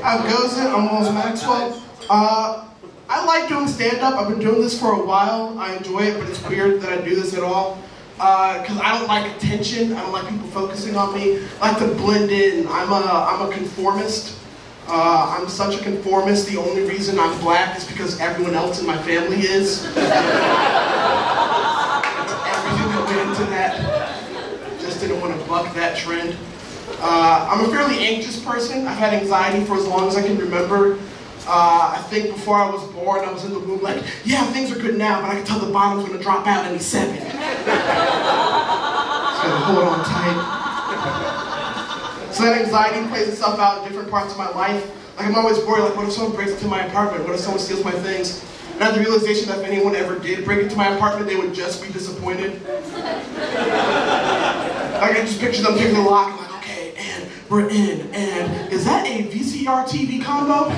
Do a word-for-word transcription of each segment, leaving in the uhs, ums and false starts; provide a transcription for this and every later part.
How goes it? I'm Wells Maxwell. Uh, I like doing stand-up. I've been doing this for a while. I enjoy it, but it's weird that I do this at all. Because uh, I don't like attention. I don't like people focusing on me. I like to blend in. I'm a, I'm a conformist. Uh, I'm such a conformist. The only reason I'm black is because everyone else in my family is. That's everything that went into that. Just didn't want to buck that trend. Uh, I'm a fairly anxious person. I've had anxiety for as long as I can remember. Uh, I think before I was born, I was in the womb like, yeah, things are good now, but I can tell the bottom's going to drop out any second. Just gotta hold on tight. So that anxiety plays itself out in different parts of my life. Like, I'm always worried, like, what if someone breaks into my apartment? What if someone steals my things? And I had the realization that if anyone ever did break into my apartment, they would just be disappointed. I can just picture them picking the lock, and like, okay, and we're in, and is that a V C R T V combo?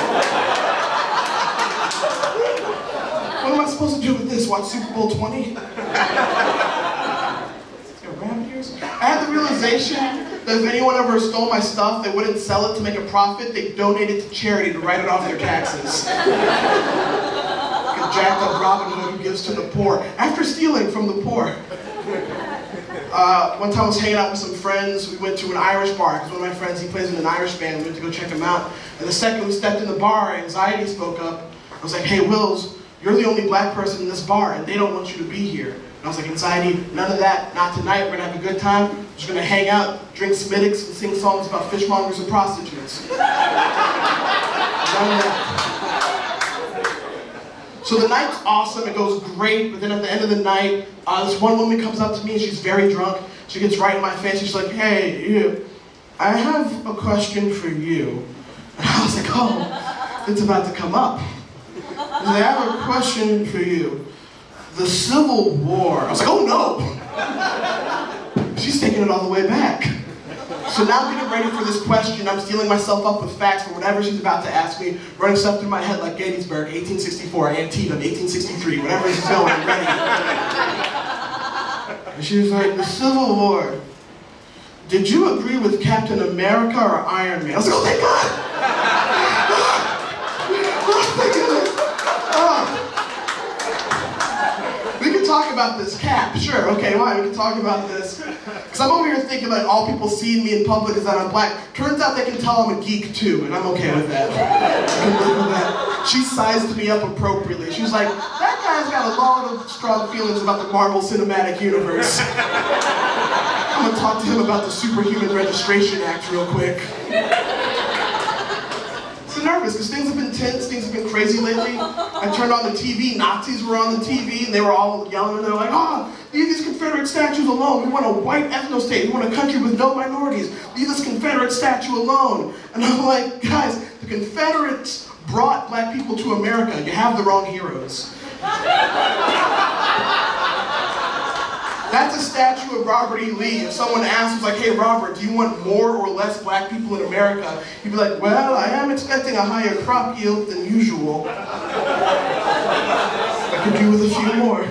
What am I supposed to do with this? Watch Super Bowl twenty? I had the realization that if anyone ever stole my stuff, they wouldn't sell it to make a profit, they'd donate it to charity to write it off their taxes. Like a jacked up Robin Hood who gives to the poor, after stealing from the poor. Uh, one time I was hanging out with some friends. We went to an Irish bar, because one of my friends, he plays in an Irish band. We went to go check him out. And the second we stepped in the bar, anxiety spoke up. I was like, hey, Wills, you're the only black person in this bar, and they don't want you to be here. And I was like, anxiety, none of that, not tonight. We're gonna have a good time. We're just gonna hang out, drink Smittix, and sing songs about fishmongers and prostitutes. None of that. So the night's awesome, it goes great, but then at the end of the night, uh, this one woman comes up to me and she's very drunk. She gets right in my face, she's like, hey, you, I have a question for you. And I was like, oh, it's about to come up. I have a question for you. The Civil War. I was like, oh no! She's taking it all the way back. So now I'm getting ready for this question. I'm stealing myself up with facts for whatever she's about to ask me, running stuff through my head like Gettysburg, eighteen sixty-four, Antietam, eighteen sixty-three, whatever she's going, I'm ready. And she was like, the Civil War. Did you agree with Captain America or Iron Man? I was like, oh thank God! Oh, thank goodness! Oh. We can talk about this cap, sure, okay, why? We can talk about this. Because I'm over here thinking like all people see me in public is that I'm black. Turns out they can tell I'm a geek too, and I'm okay with that. I can live with that. She sized me up appropriately. She was like, that guy's got a lot of strong feelings about the Marvel Cinematic Universe. I'm gonna talk to him about the Superhuman Registration Act real quick. So nervous, because things have been tense, things have been crazy lately. I turned on the T V, Nazis were on the T V, and they were all yelling, and they were like, oh, leave these Confederate statues alone. We want a white ethno-state. We want a country with no minorities. Leave this Confederate statue alone. And I'm like, guys, the Confederates brought black people to America. You have the wrong heroes. That's a statue of Robert E. Lee. If someone asks, like, hey Robert, do you want more or less black people in America? He'd be like, well, I am expecting a higher crop yield than usual. I could do with a few more.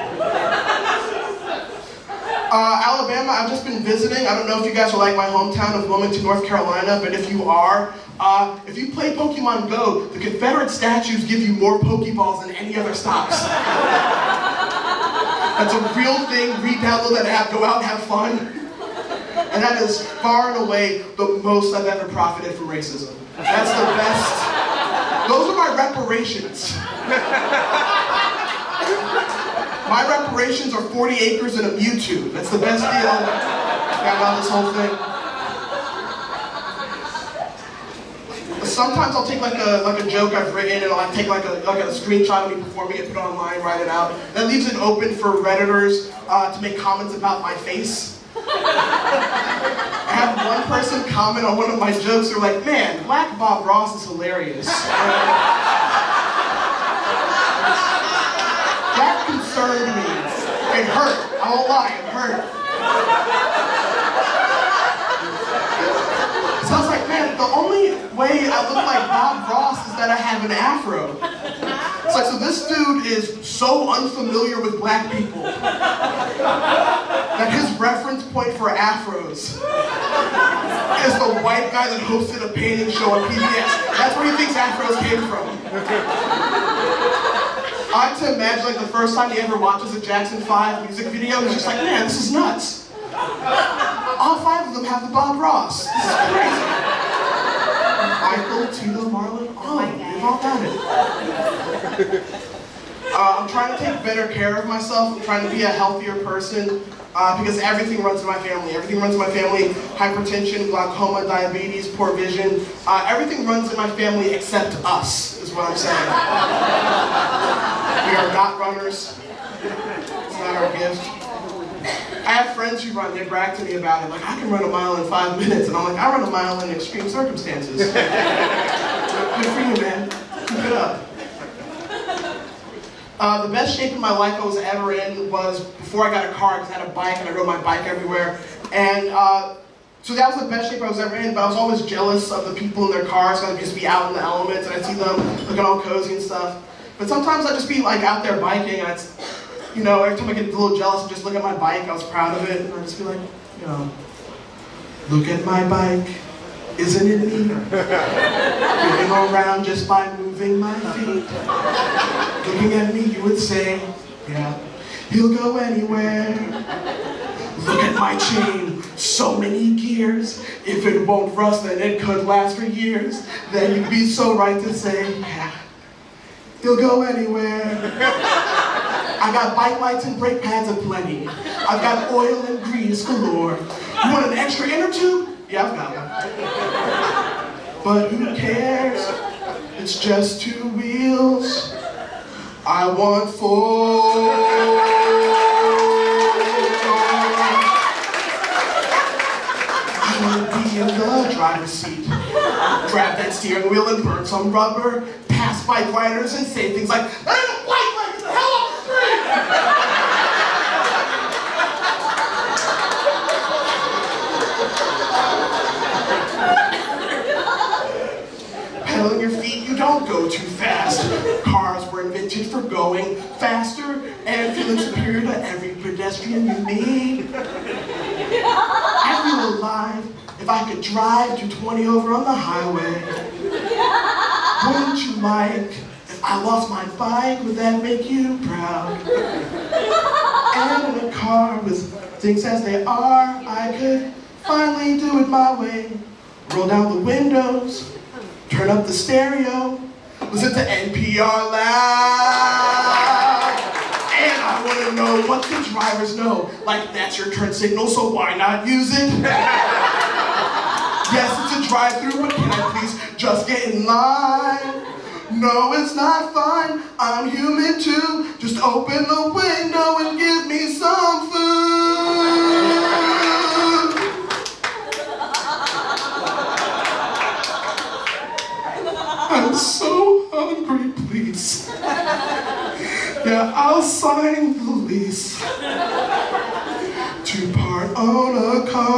Uh, Alabama, I've just been visiting. I don't know if you guys are like my hometown of Wilmington, North Carolina, but if you are, uh, if you play Pokemon Go, the Confederate statues give you more Pokeballs than any other stops. That's a real thing. Re-download that app, go out and have fun. And that is far and away the most I've ever profited from racism. That's the best. Those are my reparations. My reparations are forty acres and a Mewtwo. That's the best deal I got about this whole thing. Sometimes I'll take like a like a joke I've written and I'll like take like a like a screenshot of me performing it, put it online, write it out. That leaves it open for Redditors uh, to make comments about my face. I had one person comment on one of my jokes. They're like, "Man, Black Bob Ross is hilarious." That concerned me. It hurt. I won't lie, it hurt. So I was like, man, the only way I look like Bob Ross is that I have an afro. It's like, so this dude is so unfamiliar with black people that his reference point point for afros is the white guy that hosted a painting show on P B S. That's where he thinks afros came from. I like to imagine like the first time he ever watches a Jackson five music video, he's just like, man, this is nuts. All five of them have the Bob Ross. This is crazy. Michael, Tito, Marlon, all of them, they've all done it. Uh, I'm trying to take better care of myself. I'm trying to be a healthier person uh, because everything runs in my family. Everything runs in my family. Hypertension, glaucoma, diabetes, poor vision. Uh, everything runs in my family except us, is what I'm saying. We are not runners. It's not our gift. I have friends who run, they brag to me about it, like, I can run a mile in five minutes, and I'm like, I run a mile in extreme circumstances. Good for you, man. Keep it up. Uh, the best shape of my life I was ever in was before I got a car, because I had a bike, and I rode my bike everywhere. And uh, so that was the best shape I was ever in, but I was always jealous of the people in their cars, because I'd just be out in the elements, and I'd see them looking all cozy and stuff. But sometimes I'd just be like out there biking, and I'd, you know, every time I get a little jealous and just look at my bike, I was proud of it, and I'd just be like, you know, look at my bike, isn't it neat? Getting around just by moving my feet. Looking at me, you would say, yeah, he'll go anywhere. Look at my chain, so many gears. If it won't rust, then it could last for years. Then you'd be so right to say, yeah, he'll go anywhere. I got bike lights and brake pads aplenty. I've got oil and grease galore. You want an extra inner tube? Yeah, I've got one. But who cares? It's just two wheels. I want four. I want to be in the driver's seat. Grab that steering wheel and burn some rubber. Pass bike riders and say things like, "That ain't a bike light, get the hell off the street!" Pedaling your feet, you don't go too fast. Cars were invented for going faster and feeling superior to every pedestrian you meet. I feel alive if I could drive two twenty over on the highway. Wouldn't you like if I lost my bike? Would that make you proud? And in a car with things as they are, I could finally do it my way. Roll down the windows, turn up the stereo, listen to N P R loud. And I want to know what the drivers know. Like, that's your turn signal, so why not use it? Yes, it's a drive-through, but can I please just get in line? No, it's not fine. I'm human too. Just open the window and give me some food. I'm so hungry, please. Yeah, I'll sign the lease to part on a car.